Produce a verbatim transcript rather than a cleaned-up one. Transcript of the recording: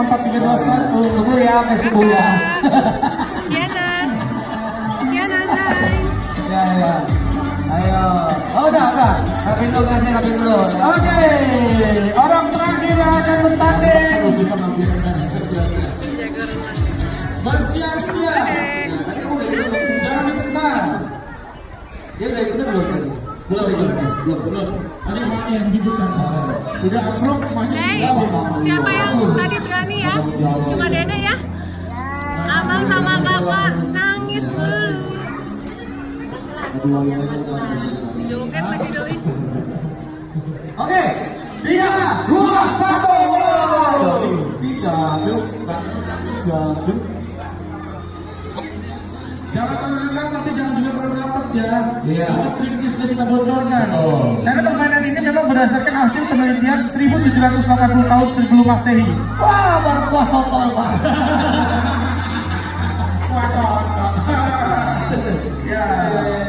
empat tiga dua satu. Tunggu ya, sampai subuh ya. Diana. Diana, Nay. Ya, ya. Ayo. Oh, udah, udah. Rapi dulu, kasih rapi dulu. Oke. Orang terakhir yang akan bertanding. Bersiap-siap. Jangan ditekan. Dia udah ikutan belum tadi? Belum, belum, belum, belum. Tadi mana yang dibutuhkan? Sudah approve, maju. Hey, siapa yang tadi berani ya? Cuma Dede ya? Abang sama kakak nangis dulu. Joget lagi doi. Oke, tiga, dua, satu. Tiga, yuk. Tiga, yuk. Jangan terangkan tapi jangan juga berpendapat ya. Iya. Triknya sudah kita bocorkan. Oh. Karena permainan ini memang berdasarkan hasil penelitian seribu tujuh ratus delapan puluh tahun sebelum Masehi. Wah, baru kuasa tol, Pak. Kuasa. Ya, ya, ya.